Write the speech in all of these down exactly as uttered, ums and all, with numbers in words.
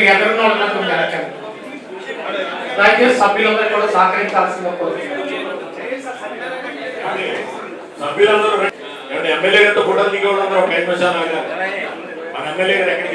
ఎదురున్న వాళ్ళందరూ వెనకండి. దయచేసి సభ్యులందరూ కూడా సహకరించాల్సిందిగా కోరుతున్నాను. సభ్యులందరూ ఎమ్మెల్యే గారితో ఫోటోలు దిగవడం ఒక ఐదు నిమిషాలు మన ఎమ్మెల్యే గారు ఎక్కడికి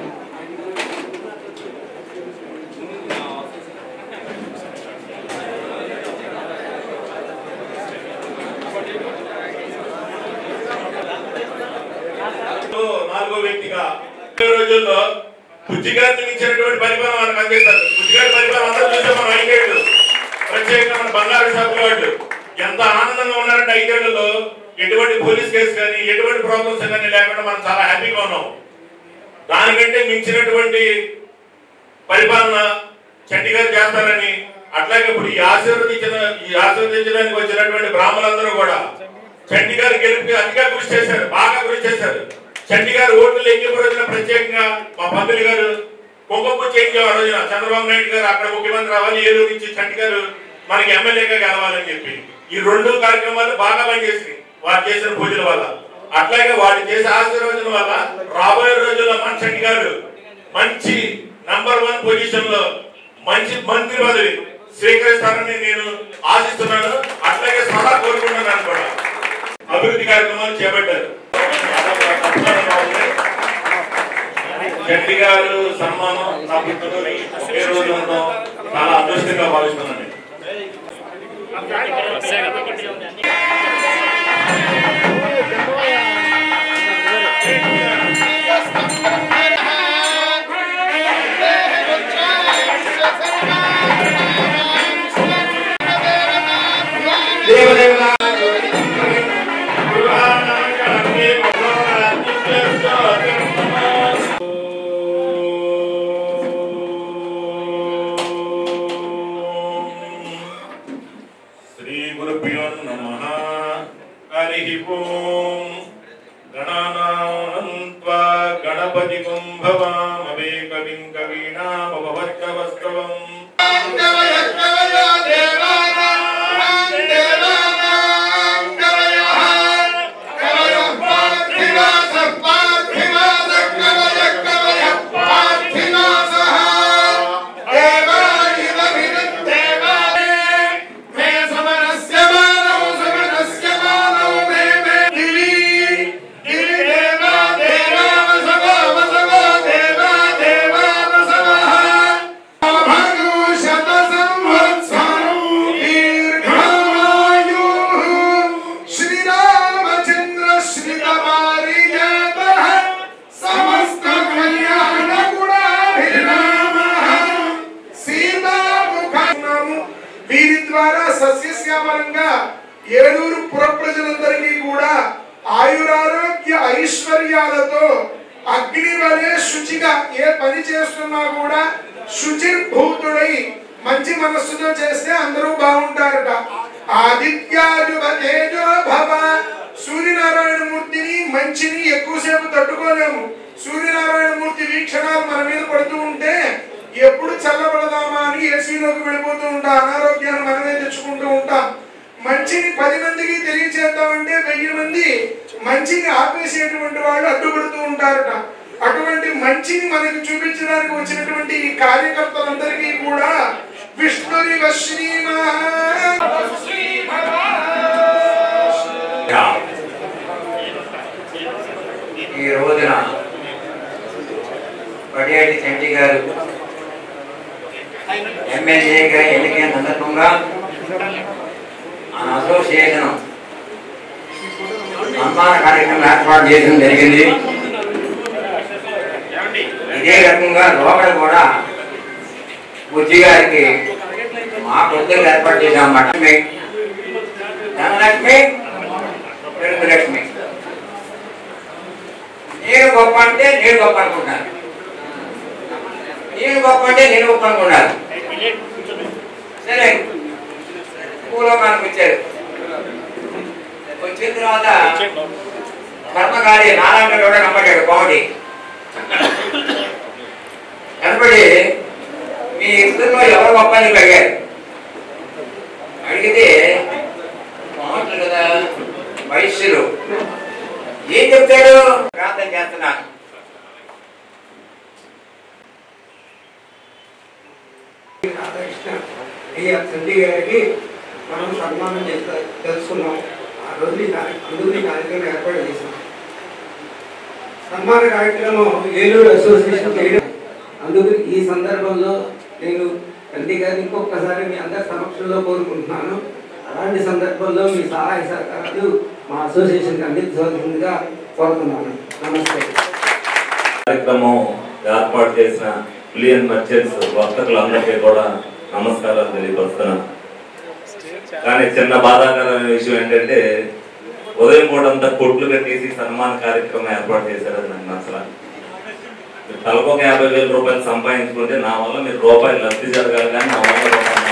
నాలుగో వ్యక్తిగా రోజుల్లో బుజ్జిగారిని మించినటువంటి పరిపాలన మనకు అందిస్తారు. బుజ్జిగారి పరిపాలన అందరూ చూస్తే మనం ఐదేళ్లు ప్రత్యేకంగా మన బంగారు షాపుల వాళ్ళు ఎంత ఆనందంగా ఉన్నారంటే ఐదేళ్లలో ఎటువంటి పోలీస్ కేసు కానీ ఎటువంటి ప్రాబ్లమ్స్ కానీ లేకుండా మనం చాలా హ్యాపీగా ఉన్నాం. దానికంటే మించినటువంటి పరిపాలన చంటి గారు చేస్తారని, అట్లాగే ఇప్పుడు ఈ ఆశీర్వదించిన ఈ ఆశీర్వదించడానికి వచ్చినటువంటి బ్రాహ్మణులందరూ కూడా చంటి గారు గెలుపుకి అతిగా కృషి చేశారు, బాగా కృషి చేశారు. చంటి గారు ఓట్లు లెక్కింపు రోజున ప్రత్యేకంగా మా పంతులు గారు కుంకుమ చేంజ్ ఆ రోజున చంద్రబాబు నాయుడు గారు అక్కడ ముఖ్యమంత్రి అవ్వాలి, ఏలూరు నుంచి చంటి గారు మనకి ఎమ్మెల్యేగా గెలవాలని చెప్పి ఈ రెండు కార్యక్రమాలు బాగా పనిచేసినాయి వారు చేసిన పూజల వల్ల. అట్లాగే వారు చేసే ఆశీర్వచనం వల్ల రాబోయే రోజుల్లో మన చంటి గారు మంచి నంబర్ వన్ పొజిషన్ లో మంచి మంత్రి పదవి స్వీకరిస్తారని నేను ఆశిస్తున్నాను. అట్లాగే సలహా కోరుకుంటున్నాను కూడా. అభివృద్ధి కార్యక్రమాలు చేపట్టారు. చంటి గారు సన్మానం నా పుట్టిన ఒకే రోజు ఉండడం చాలా అదృష్టంగా భావిస్తున్నాను. గణపతి కుంభవామవే కవిం కవీనామవవర్గవస్త్రవం ఏలూరు పుర ప్రజలందరికీ కూడా ఆయురారోగ్య ఐశ్వర్యాలతో అగ్ని వలె శుచిగా ఏ పని చేస్తున్నా కూడా శుచిర్భూతుడై మంచి మనస్సుతో చేస్తే అందరూ బాగుంటారట. ఆదిత్యాజువ తేజో భవ. సూర్యనారాయణ మూర్తిని మంచిని ఎక్కువసేపు తట్టుకోలేము. సూర్యనారాయణ మూర్తి వీక్షణాలు మన మీద పడుతూ ఉంటే ఎప్పుడు చల్లబడదామా అని ఏసీలోకి వెళ్ళిపోతూ ఉంటాం. అనారోగ్యాన్ని మనమే తెచ్చుకుంటూ ఉంటాం. మంచిని పది మందికి తెలియచేద్దామంటే వెయ్యి మంది మంచిని ఆపేసేటువంటి వాళ్ళు అడ్డుపడుతూ ఉంటారట. అటువంటి మంచిని మనకి చూపించడానికి వచ్చినటువంటి ఈ కార్యకర్తలందరికీ కూడా విష్ణుని ఈ రోజున పడియాడి చంటి గారు ఎమ్మెల్యేగా ఎన్నికైన సందర్భంగా మన అసోసియేషన్ సన్మాన కార్యక్రమం ఏర్పాటు చేయడం జరిగింది. ఇదే రకంగా లోపల కూడా బుజ్జి గారికి మా పొద్దులు ఏర్పాటు చేశాం. లక్ష్మి ధనలక్ష్మి లక్ష్మి నేను గొప్ప అంటే నేను గొప్ప అనుకుంటాను, నేను గొప్ప అంటే నేను గొప్ప అనుకున్నాను. సరే పూలో మనకు వచ్చారు. వచ్చిన తర్వాత కర్మకారి నారాయణ కూడా నమ్మకాడు కామెడీ కనపడి మీ ఇద్దరులో ఎవరు గొప్ప అని అడిగారు. అడిగితే మామూలు కదా వయస్సులు ఏం చెప్తాడు? ప్రార్థన చేస్తున్నాను. రాధాకృష్ణ అయ్యా తండ్రి గారికి మనం సన్మానం చేస్తా తెలుసుకున్నాం. ఆ రోజు అందుకు ఈ కార్యక్రమం ఏర్పాటు చేశాం. సన్మాన కార్యక్రమం ఏలూరు అసోసియేషన్ చేయడం, అందుకు ఈ సందర్భంలో నేను తండ్రి గారిని ఇంకొకసారి మీ అందరి సమక్షంలో కోరుకుంటున్నాను. అలాంటి సందర్భంలో మీ సహాయ సహకారాలు మా అసోసియేషన్కి అందించవలసిందిగా కోరుతున్నాను. నమస్తే. కార్యక్రమం ఏర్పాటు చేసిన మిలియన్ మర్చెంట్స్ వర్తకులందరికీ కూడా నమస్కారాలు తెలియపరుస్తున్నాను. కానీ చిన్న బాధాకరమైన విషయం ఏంటంటే ఉదయం పూట అంతా కొట్లు కట్టేసి సన్మాన కార్యక్రమం ఏర్పాటు చేశారు. నాకు నచ్చలా. తలకొక యాభై వేల రూపాయలు సంపాదించుకుంటే నా వల్ల మీరు రూపాయలు లబ్ధి జరగాలి, కానీ నా వల్ల రూపాయలు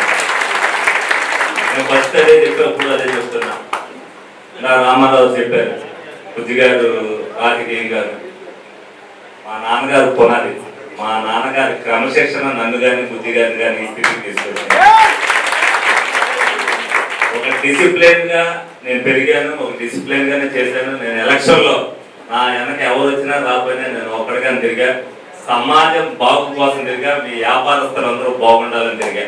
నేను ఫస్ట్ అదే చెప్పేప్పుడు అదే చెప్తున్నా. నా రామారావు చెప్పారు, బుజ్జిగారు రాజకీయం గారు, మా నాన్నగారు పునాది, మా నాన్నగారి క్రమశిక్షణ నన్ను కానీ బుజ్జి గారిని కానీ ఈ స్థితికి తీసుకొచ్చాను. ఒక డిసిప్లిన్ గా నేను పెరిగాను, ఒక డిసిప్లిన్ గానే చేశాను. నేను ఎలక్షన్ లో నా వెనక ఎవరు వచ్చినా రాకపోయినా నేను ఒక్కడిగా తిరిగా, సమాజం బాగు కోసం తిరిగా, మీ వ్యాపారస్తులందరూ బాగుండాలని తిరిగా.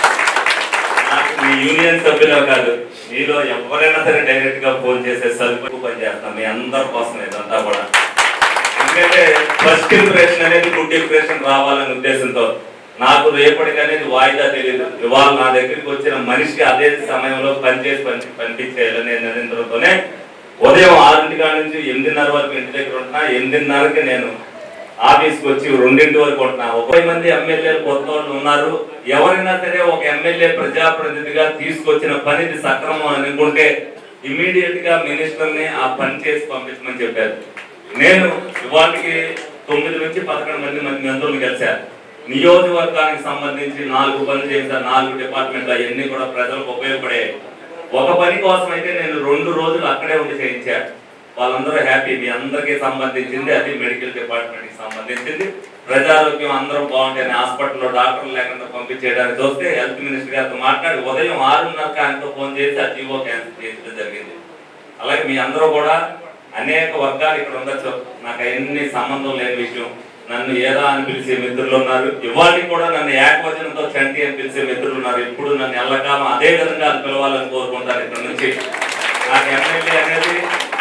నాకు మీ యూనియన్ సభ్యులు కాదు, మీలో ఎవరైనా సరే డైరెక్ట్ గా ఫోన్ చేసే సరుకు పని చేస్తాను మీ అందరి కోసం ఇదంతా కూడా. ఎందుకంటే ఫస్ట్ ఇంప్రెషన్ అనేది గుడ్ ఇంప్రెషన్ రావాలనే ఉద్దేశంతో నాకు రేపటికి అనేది వాయిదా తెలియదు. ఇవాళ నా దగ్గరికి వచ్చిన మనిషికి అదే సమయంలో పనిచేసి పని పంపించేయాలని నిర్ణయించడంతోనే ఉదయం ఆరింటి కాడ నుంచి ఎనిమిదిన్నర వరకు ఇంటి దగ్గర ఉంటున్నా. ఎనిమిదిన్నరకి నేను ఆఫీస్కి వచ్చి రెండింటి వరకు ఉంటున్నా. ఒక మంది ఎమ్మెల్యేలు కొత్త వాళ్ళు ఉన్నారు. ఎవరైనా సరే ఒక ఎమ్మెల్యే ప్రజాప్రతినిధిగా తీసుకొచ్చిన పనిది సక్రమం అనుకుంటే ఇమీడియట్ గా మినిస్టర్ ని ఆ పని చేసి పంపించమని చెప్పారు. నేను ఇవాటికి తొమ్మిది నుంచి పదకొండు మంది మంది మంత్రులు కలిశారు. నియోజకవర్గానికి సంబంధించి నాలుగు పనులు చేశారు. నాలుగు డిపార్ట్మెంట్లు అవన్నీ కూడా ప్రజలకు ఉపయోగపడే ఒక పని కోసం అయితే నేను రెండు రోజులు అక్కడే ఉండి చేయించాను. వాళ్ళందరూ హ్యాపీ. మీ అందరికీ సంబంధించింది అది మెడికల్ డిపార్ట్మెంట్ కి సంబంధించింది. ప్రజారోగ్యం అందరూ బాగుంటాయని హాస్పిటల్లో డాక్టర్లు లేకుండా పంపించేయడానికి చూస్తే హెల్త్ మినిస్టర్ గారితో మాట్లాడి ఉదయం ఆరున్నరకు ఆయనతో ఫోన్ చేసి ఆ జీవో క్యాన్సిల్ చేయడం జరిగింది. అలాగే మీ అందరూ కూడా అనేక వర్గాలు ఇక్కడ ఉండొచ్చు, నాకు ఎన్ని సంబంధం లేని విషయం. నన్ను ఏదా అని పిలిచే మిత్రులు ఉన్నారు, ఇవాళకి కూడా నన్ను ఏకవచనంతో చంటి అని పిలిచే మిత్రులు ఉన్నారు. ఇప్పుడు నన్ను ఎల్లకాలం అదే విధంగా అది పిలవాలని కోరుకుంటాను. ఇక్కడ నుంచి నాకు ఎమ్మెల్యే అనేది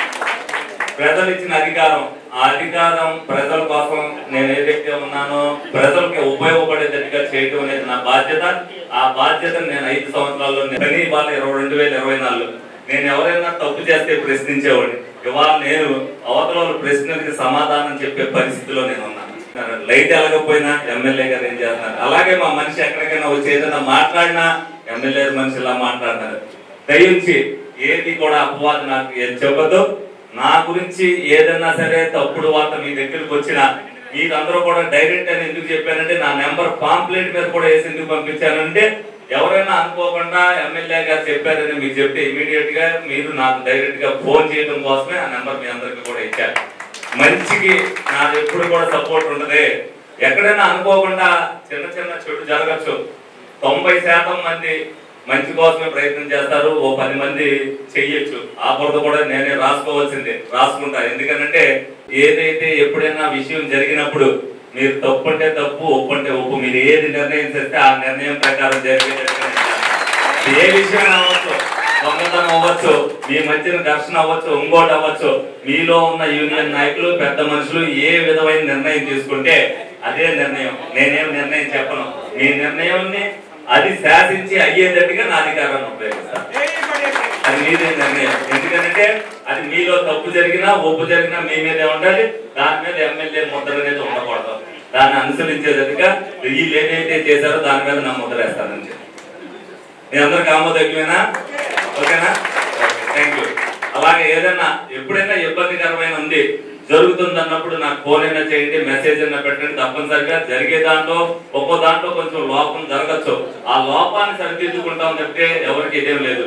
ప్రజలు ఇచ్చిన అధికారం. ఆ అధికారం ప్రజల కోసం నేను ఏదైతే ఉన్నానో ప్రజలకి ఉపయోగపడేటట్టుగా చేయడం అనేది నా బాధ్యత. ఆ బాధ్యతను నేను ఐదు సంవత్సరాల్లో పని ఇవాళ ఇరవై రెండు వేల ఇరవై నాలుగు నేను ఎవరైనా తప్పు చేస్తే ప్రశ్నించేవాడిని. ఇవాళ నేను అవతల ప్రశ్నలకి సమాధానం చెప్పే పరిస్థితిలో నేను ఉన్నాను. లైట్ ఎలగపోయినా ఎమ్మెల్యే గారు ఏం చేస్తున్నారు. అలాగే మా మనిషి ఎక్కడికైనా వచ్చి ఏదైనా మాట్లాడినా ఎమ్మెల్యే మనిషి ఇలా మాట్లాడినారు. దయించి ఏది కూడా అపవాదం నాకు ఏం చెప్పద్దు. నా గురించి ఏదన్నా సరే తప్పుడు వార్త మీ దగ్గరికి వచ్చినా మీరందరూ కూడా డైరెక్ట్ అని ఎందుకు చెప్పానంటే నా నెంబర్ పాంప్లెట్ మీద కూడా వేసి ఎందుకు పంపించానంటే ఎవరైనా అనుకోకుండా ఎమ్మెల్యే గారు చెప్పారని మీకు చెప్తే ఇమీడియట్ గా మీరు నాకు డైరెక్ట్ గా ఫోన్ చేయడం కోసమే ఆ నెంబర్ మీ అందరికి కూడా ఇచ్చారు. మంచికి నాది ఎప్పుడు కూడా సపోర్ట్ ఉండదు. ఎక్కడైనా అనుకోకుండా చిన్న చిన్న చెడు జరగచ్చు. తొంభై శాతం మంది మంచి కోసమే ప్రయత్నం చేస్తారు, ఓ పది మంది చెయ్యొచ్చు. ఆ బురద కూడా నేనే రాసుకోవాల్సిందే, రాసుకుంటా. ఎందుకంటే ఏదైతే ఎప్పుడైనా విషయం జరిగినప్పుడు మీరు తప్పు అంటే తప్పు, ఒప్పు అంటే ఒప్పు, మీరు ఏది నిర్ణయం చేస్తే ఆ నిర్ణయం ప్రకారం జరిగేటట్టుగా ఏ విషయం అవ్వచ్చు, దొంగతనం అవ్వచ్చు, మీ మధ్యన ఘర్షణ అవ్వచ్చు, ఇంకోటి అవ్వచ్చు. మీలో ఉన్న యూనియన్ నాయకులు పెద్ద మనుషులు ఏ విధమైన నిర్ణయం తీసుకుంటే అదే నిర్ణయం. నేనేం నిర్ణయం చెప్పను. మీ నిర్ణయాన్ని అది శాసించి అయ్యేటట్టుగా నా అధికారాన్ని ఉపయోగిస్తాను. అది మీదే నిర్ణయం. ఎందుకంటే అది మీలో తప్పు జరిగినా ఒప్పు జరిగినా మీ మీదే ఉండాలి. దాని మీద ఎమ్మెల్యే ముద్ర అనేది ఉండకూడదు. దాన్ని అనుసరించేటట్టుగా వీళ్ళు ఏదైతే చేశారో దాని మీద నా ముద్ర వేస్తానని చెప్పి మీ అందరికి ఆమోదయోగ్యమేనా? ఓకేనా? Thank you. అలాగే ఏదైనా ఎప్పుడైనా ఇబ్బందికరమైన ఉంది జరుగుతుంది అన్నప్పుడు నాకు ఫోన్ అయినా చేయండి, మెసేజ్ అయినా పెట్టండి. తప్పనిసరిగా జరిగే దాంట్లో ఒక్కో దాంట్లో కొంచెం లోపం జరగచ్చు. ఆ లోపాన్ని సరిదిద్దుకుంటాం తప్పితే ఎవరికి ఇదేం లేదు.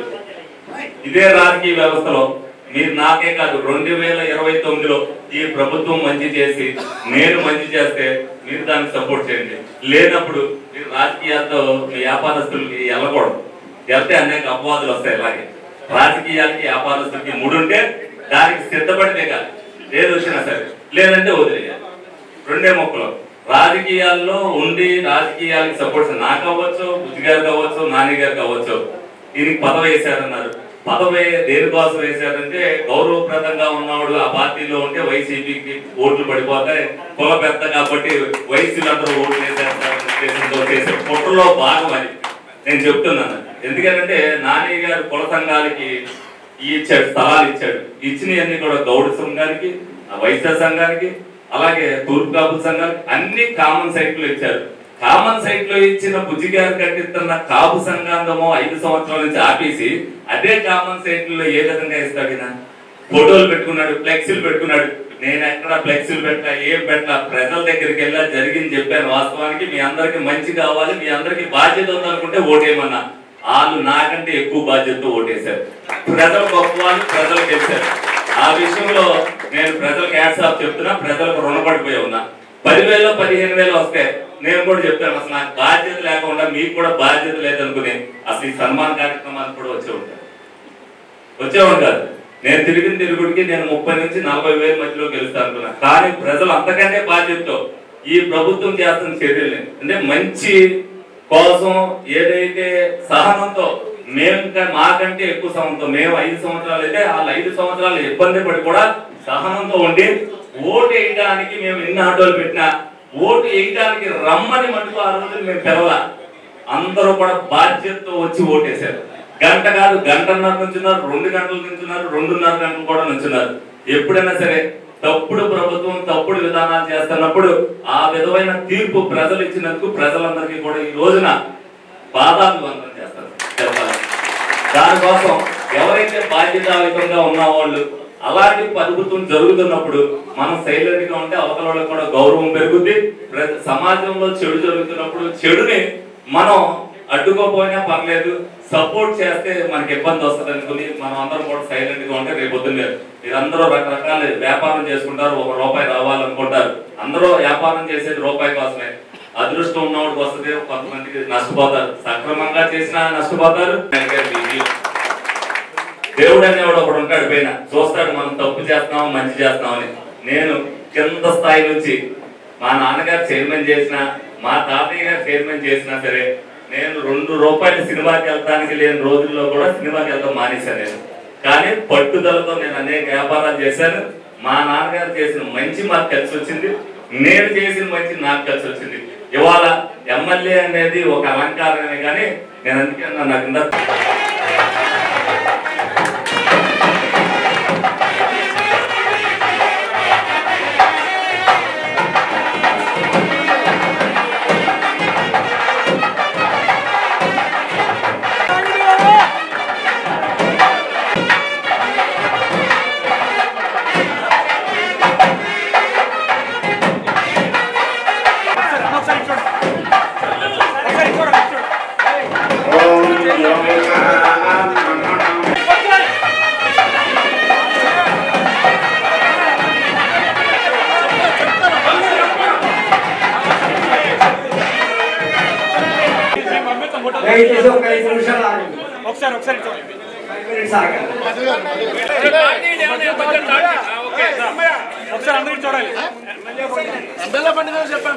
ఇదే రాజకీయ వ్యవస్థలో మీరు నాకే కాదు రెండు వేల ఇరవై తొమ్మిదిలో ఈ ప్రభుత్వం మంచి చేసి నేను మంచి చేస్తే మీరు దానికి సపోర్ట్ చేయండి. లేనప్పుడు మీరు రాజకీయాలతో మీ వ్యాపారస్తులకి వెళ్ళకూడదు. వెళ్తే అనేక అపవాదులు వస్తాయి. ఇలాగే రాజకీయాలకి వ్యాపారస్తులకి ముడుంటే దానికి సిద్ధపడితే కాదు, ఏది వచ్చినా సరే, లేదంటే వదిలేయాలి. రెండే మొక్కలు. రాజకీయాల్లో ఉండి రాజకీయాలకు సపోర్ట్ నాకు అవ్వచ్చు, బుద్ధి గారు కావచ్చు, నాని గారు కావచ్చు, దీనికి పదవి వేశారన్నారు. పదవి దేనికోసం వేశారంటే గౌరవప్రదంగా ఉన్నవాడు ఆ పార్టీలో ఉంటే వైసీపీకి ఓట్లు పడిపోతాయి, కుల పెద్ద కాబట్టి వైసీలందరూ ఓట్లు వేసేస్తారనే ఉద్దేశంతో చేసే కుట్రలో భాగం అని నేను చెప్తున్నాను. ఎందుకంటే నాని గారు కుల సంఘాలకి ఇచ్చాడు, స్థలాలు ఇచ్చాడు. ఇచ్చినవన్నీ కూడా గౌడ సంఘానికి, వైశ్య సంఘానికి, అలాగే తూర్పు కాపుల సంఘానికి అన్ని కామన్ సైట్లు ఇచ్చారు. కామన్ సైట్ లో ఇచ్చిన బుజ్జి గారు కట్టిస్తున్న కాపు సంఘాంగమో ఐదు సంవత్సరాల నుంచి ఆపేసి అదే కామన్ సైట్ లో ఏ విధంగా ఇస్తాడు? ఫోటోలు పెట్టుకున్నాడు, ఫ్లెక్సీలు పెట్టుకున్నాడు. నేను ఎక్కడ ఫ్లెక్సీలు పెట్టా, ఏం పెట్టా, ప్రజల దగ్గరికి వెళ్ళా, జరిగింది చెప్పాను. వాస్తవానికి మీ అందరికి మంచి కావాలి, మీ అందరికి బాధ్యత ఉందనుకుంటే ఓటేయమన్నా. వాళ్ళు నాకంటే ఎక్కువ బాధ్యతతో ఓటేశారు. ప్రజలు గొప్ప వాళ్ళు, ప్రజలు గెలిచారు. ఆ విషయంలో నేను ప్రజలకు హ్యాట్స్ ఆఫ్ చెప్తున్నా, ప్రజలకు రుణపడిపోయి ఉన్నా. పదివేలు పదిహేను వేలు వస్తే నేను కూడా చెప్తాను, అసలు నాకు బాధ్యత లేకుండా మీకు కూడా బాధ్యత లేదనుకుని అసలు ఈ సన్మాన కార్యక్రమానికి కూడా వచ్చే ఉంటారు వచ్చే ఉంటారు నేను తిరిగిన తిరుగుడికి నేను ముప్పై నుంచి నలభై వేల మధ్యలో గెలుస్తాను అనుకున్నా. కానీ ప్రజలు అంతకంటే బాధ్యతతో ఈ ప్రభుత్వం చేస్తున్న చర్యలు అంటే మంచి కోసం ఏదైతే సహనంతో మేము మాకంటే ఎక్కువ సహనంతో మేము ఐదు సంవత్సరాలు అయితే వాళ్ళ ఐదు సంవత్సరాలు ఇబ్బంది పడి కూడా సహనంతో ఉండి ఓటు వేయడానికి మేము ఎన్ని ఆటోలు పెట్టినా ఓటు వేయడానికి రమ్మని మటుకు ఆ రోజు మేము పిలవాల. అందరూ కూడా బాధ్యతతో వచ్చి ఓటేశారు. గంట కాదు గంటన్నర నుంచున్నారు, రెండు గంటల నుంచున్నారు, రెండున్నర గంటలు కూడా నుంచున్నారు. ఎప్పుడైనా సరే తప్పుడు ప్రభుత్వం తప్పుడు విధానాలు చేస్తున్నప్పుడు ఆ విధమైన తీర్పు ప్రజలు ఇచ్చినందుకు ప్రజలందరికీ కూడా ఈ రోజున బాధాభివందనం చేస్తారు చెప్పాలి. దానికోసం ఎవరైతే బాధ్యతాయుతంగా ఉన్న వాళ్ళు అలాంటి ప్రభుత్వం జరుగుతున్నప్పుడు మనం సైలెంట్ గా ఉంటే అవతల వాళ్ళకి కూడా గౌరవం పెరుగుద్ది. సమాజంలో చెడు జరుగుతున్నప్పుడు చెడుని మనం అడ్డుకోపోయినా పర్లేదు, సపోర్ట్ చేస్తే మనకి ఇబ్బంది వస్తుంది అనుకుని మనం అందరం కూడా సైలెంట్ గా ఉంటే రేపు పొద్దున్న మీరందరూ రకరకాల వ్యాపారం చేసుకుంటారు, ఒక రూపాయి రావాలనుకుంటారు. అందరూ వ్యాపారం చేసేది రూపాయి కోసమే. అదృష్టం ఉన్నవాడికి వస్తుంది, కొంతమందికి నష్టపోతారు. సక్రమంగా చేసినా నష్టపోతారు. దేవుడు అనేవాడు ఒకడు ఉంటాడు, పైన చూస్తాడు మనం తప్పు చేస్తున్నాం మంచి చేస్తున్నామని. నేను కింద స్థాయి నుంచి మా నాన్నగారు చైర్మన్ చేసినా మా తాతయ్య గారు చైర్మన్ చేసినా సరే నేను రెండు రూపాయలు సినిమాకి వెళ్తానికి లేని రోజుల్లో కూడా సినిమాకి వెళ్తాం మానేశాను నేను. కానీ పట్టుదలతో నేను అనేక వ్యాపారాలు చేశాను. మా నాన్నగారు చేసిన మంచి మాకు కలిసి వచ్చింది, నేను చేసిన మంచి నాకు కలిసి వచ్చింది. ఇవాళ ఎమ్మెల్యే అనేది ఒక అలంకారమే కానీ నేను అందుకే నాకు ఇంత ఒకసారి ఒకసారి ఒకసారి అందరికి చూడాలి. చెప్పండి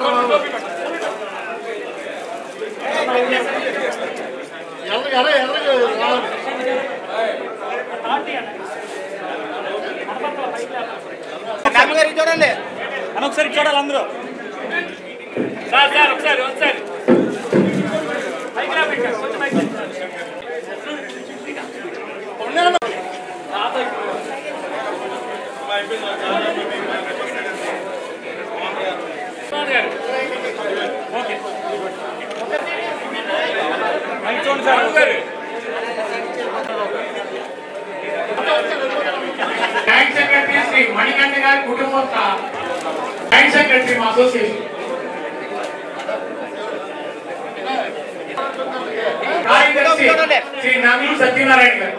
చూడండి అని ఒకసారి చూడాలి అందరూ. ఒకసారి ఒకసారి బ్యాంక్ సెక్రటరీ శ్రీ మణికంఠ గారి కుటుంబం బ్యాంక్ సెక్రటరీ మా అసోసియేషన్ కార్యదర్శి శ్రీ నామీ సత్యనారాయణ గారు.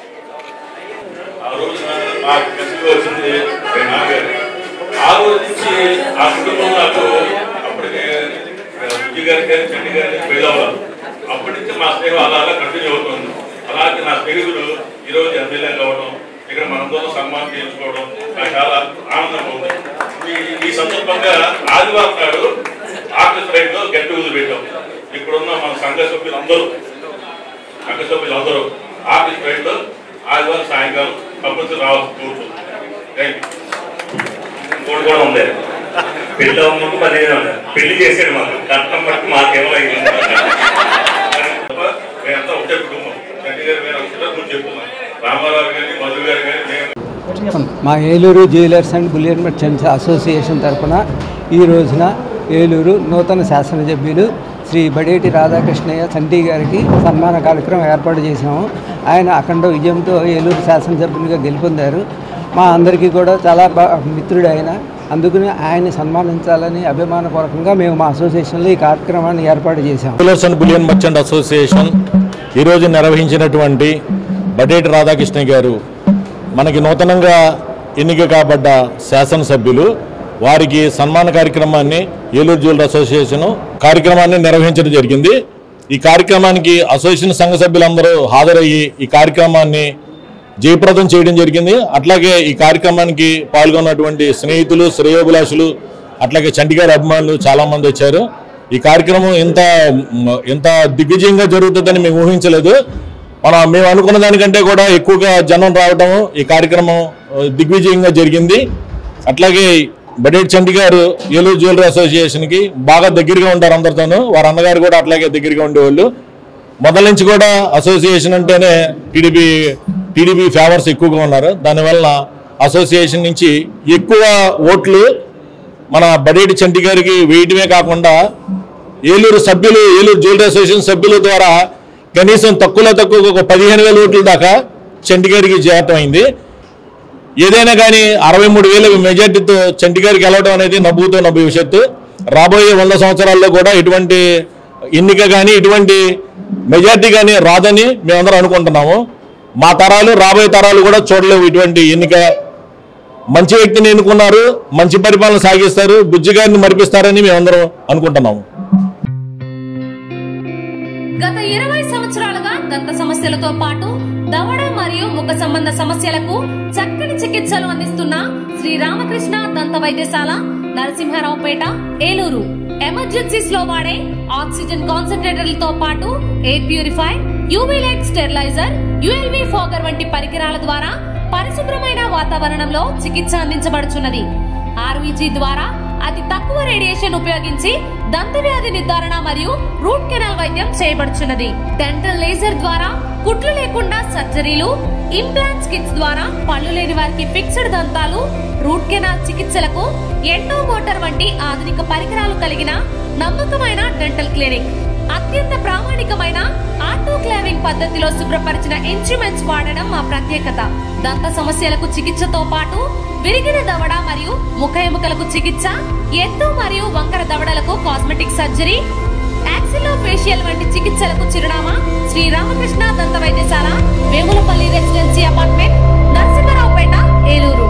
ఆ రోజు మాకు మెసేజ్ వచ్చింది నాన్నగారు. ఆ రోజు నుంచి ఆ కుటుంబం నాకు అప్పటికే బుజ్జి గారి గారి చెండి గారి పెళ్ళవ్వాలి. అప్పటి నుంచి మా స్నేహం అలా అలా కంటిన్యూ అవుతుంది. అలాగే నా స్నేహితులు ఈరోజు ఎమ్మెల్యే కావడం, ఇక్కడ మనందరం సన్మానం చేయించుకోవడం నాకు చాలా ఆనందంగా ఉంది. ఈ సందర్భంగా ఆదివారం నాడు ఆఫీస్ రైడ్ లో గెట్ టుగెదర్ పెట్టాం. ఇప్పుడున్న మన సంఘ సభ్యులు అందరూ సంఘ సభ్యులు అందరూ ఆఫీస్ రైడ్ లో ఆదివారం సాయంకాలం కంపల్సరీ రావాల్సి కూర్చోండి. Thank you. ఇంకోటి కూడా ఉంది, పెళ్లి అమ్మకు పదిహేను ఉన్నారు, పెళ్లి చేసాడు మాకు కట్నం పట్టి మాకేమో మేమంతా ఒకటే కుటుంబం. చండీ గారు మేము ఒకటే చెప్తున్నాం, రామారావు గారిని మధు గారు కానీ మేము మా Eluru jewellers and bullion merchants association తరఫున ఈ రోజున ఏలూరు నూతన శాసనసభ్యులు శ్రీ బడేటి రాధాకృష్ణయ్య చంటి గారికి సన్మాన కార్యక్రమం ఏర్పాటు చేశాము. ఆయన అఖండ విజయంతో ఏలూరు శాసనసభ్యునిగా గెలుపొందారు. మా అందరికీ కూడా చాలా మిత్రుడు ఆయన, అందుకని ఆయన్ని సన్మానించాలని అభిమానపూర్వకంగా మేము మా అసోసియేషన్లో ఈ కార్యక్రమాన్ని ఏర్పాటు చేశాము. Jewellers and bullion merchant association ఈరోజు నిర్వహించినటువంటి బడేటి రాధాకృష్ణ గారు మనకి నూతనంగా ఎన్నిక కాబడ్డ శాసనసభ్యులు, వారికి సన్మాన కార్యక్రమాన్ని ఏలూరు జ్యువెలర్ అసోసియేషన్ కార్యక్రమాన్ని నిర్వహించడం జరిగింది. ఈ కార్యక్రమానికి అసోసియేషన్ సంఘ సభ్యులందరూ హాజరయ్యి ఈ కార్యక్రమాన్ని జయప్రదం చేయడం జరిగింది. అట్లాగే ఈ కార్యక్రమానికి పాల్గొన్నటువంటి స్నేహితులు, శ్రేయోభిలాషులు, అట్లాగే చంటిగారి అభిమానులు చాలామంది వచ్చారు. ఈ కార్యక్రమం ఇంత ఇంత దిగ్విజయంగా జరుగుతుందని మేము ఊహించలేదు. మనం మేము అనుకున్న దానికంటే కూడా ఎక్కువగా జనం రావడం ఈ కార్యక్రమం దిగ్విజయంగా జరిగింది. అట్లాగే బడేటి చంటి గారు ఏలూరు జ్యువెలరీ అసోసియేషన్కి బాగా దగ్గరగా ఉంటారు అందరితోనూ. వారి అన్నగారు కూడా అట్లాగే దగ్గరగా ఉండేవాళ్ళు. మొదల నుంచి కూడా అసోసియేషన్ అంటేనే టీడీపీ టీడీపీ ఫేవర్స్ ఎక్కువగా ఉన్నారు. దానివల్ల అసోసియేషన్ నుంచి ఎక్కువ ఓట్లు మన బడేటి చంటి గారికి వేయటమే కాకుండా ఏలూరు సభ్యులు ఏలూరు జ్యువెలరీ అసోసియేషన్ సభ్యుల ద్వారా కనీసం తక్కువలో తక్కువ ఒక పదిహేను వేల ఓట్ల దాకా చంటి గారికి చేరటం అయింది. ఏదైనా కానీ అరవై మూడు వేల మెజార్టీతో చంటి గారికి గెలవడం అనేది నవ్వుతో నవ్వు భవిష్యత్తు. రాబోయే వంద సంవత్సరాల్లో కూడా ఇటువంటి ఎన్నిక కానీ ఇటువంటి మెజార్టీ కానీ రాదని మేమందరం అనుకుంటున్నాము. మా తరాలు రాబోయే తరాలు కూడా చూడలేవు ఇటువంటి ఎన్నిక. మంచి వ్యక్తిని ఎన్నుకున్నారు, మంచి పరిపాలన సాగిస్తారు, బుజ్జిగారిని మరిపిస్తారని మేమందరం అనుకుంటున్నాము. గత ఇరవై సంవత్సరాలుగా దంత సమస్యలతో పాటు దవడ మరియు ముఖ సంబంధ సమస్యలకు చక్కని చికిత్సలు అందిస్తున్న శ్రీ రామకృష్ణ దంత వైద్యశాల, నరసింహారావుపేట, ఏలూరు. ఎమర్జెన్సీస్ లో వాడే ఆక్సిజన్ కాన్సన్ట్రేటర్లతో పాటు air purify, UV light steriliser, ULV fogger వంటి పరికరాల ద్వారా పరిశుభ్రమైన వాతావరణంలో చికిత్స అందించబడుచున్నది. ఆర్వీజీ ద్వారా అతి తక్కువ రేడియేషన్ ఉపయోగించి దంత వ్యాధి నిర్ధారణ మరియు రూట్ కెనాల్ వైద్యం చేయబడుచున్నది. డెంటల్ లేజర్ ద్వారా కుట్లు లేకుండా సర్జరీలు, ఇంప్లాంట్స్ కిట్స్ ద్వారా పళ్ళు లేని వారికి ఫిక్స్డ్ దంతాలు, రూట్ కెనాల్ చికిత్సలకు ఎండో మోటార్ వంటి ఆధునిక పరికరాలు కలిగిన నమ్మకమైన డెంటల్ క్లినిక్. అత్యంత ప్రామాణికమైన ఆటోక్లావింగ్ పద్ధతిలో శుభ్రపరిచిన ఇన్స్ట్రుమెంట్స్ వాడడం మా ప్రత్యేకత. దంత సమస్యలకు చికిత్సతో పాటు విరిగిన దవడ మరియు ముఖ ఎముకలకు చికిత్స, ఎత్తు మరియు వంకర దవడలకు కాస్మెటిక్ సర్జరీ, యాక్సిలో ఫేషియల్ వంటి చికిత్సలకు చిరునామా శ్రీ రామకృష్ణ దంత వైద్యశాల, వేములపల్లి రెసిడెన్సీ అపార్ట్మెంట్, నరసింహారావుపేట, ఏలూరు.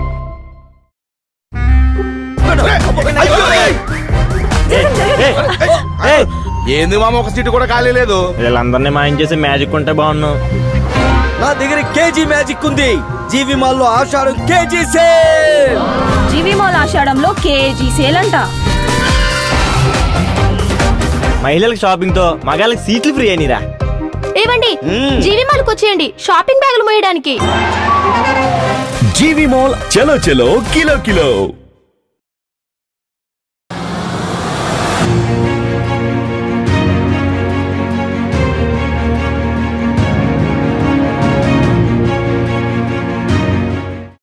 ఏంది మామ, ఒక సీటు కూడా ఖాళీ లేదు. వీళ్ళందరినీ మాయం చేసి మ్యాజిక్ ఉంటే బాగున్నావు. నా దగ్గర కేజీ మ్యాజిక్ ఉంది. జీవి మాల్ లో Ashadham KG sale. GV mall ఆషాఢంలో కేజీ సేల్ అంట. మహిళలకు షాపింగ్ తో మగాళ్ళకి సీట్లు ఫ్రీ అయినరా. ఏమండి, జీవి మాల్ కు వచ్చేయండి షాపింగ్ బ్యాగులు మోయడానికి. జీవి మాల్ చలో చలో కిలో కిలో.